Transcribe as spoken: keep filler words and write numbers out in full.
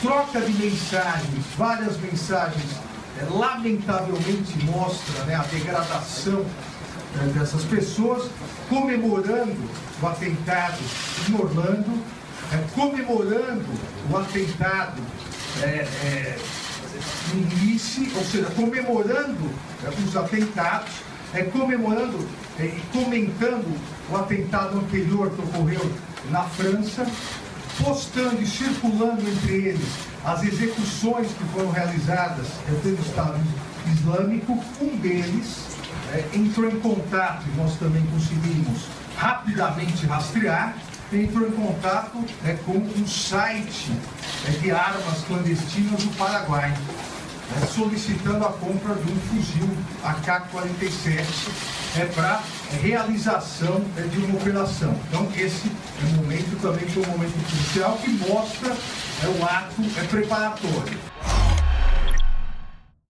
troca de mensagens, várias mensagens, é, lamentavelmente mostra, né, a degradação, né, dessas pessoas, comemorando o atentado em Orlando, é, comemorando o atentado é, é, em Nice, ou seja, comemorando é, os atentados, é, comemorando é, e comentando o atentado anterior que ocorreu na França, postando e circulando entre eles as execuções que foram realizadas pelo Estado Islâmico. Um deles é, entrou em contato, e nós também conseguimos rapidamente rastrear, entrou em contato é, com um site é, de armas clandestinas do Paraguai, é, solicitando a compra de um fuzil A K quarenta e sete é, para realização é, de uma operação. Então esse é um momento também foi um momento crucial que mostra é, o ato é, preparatório.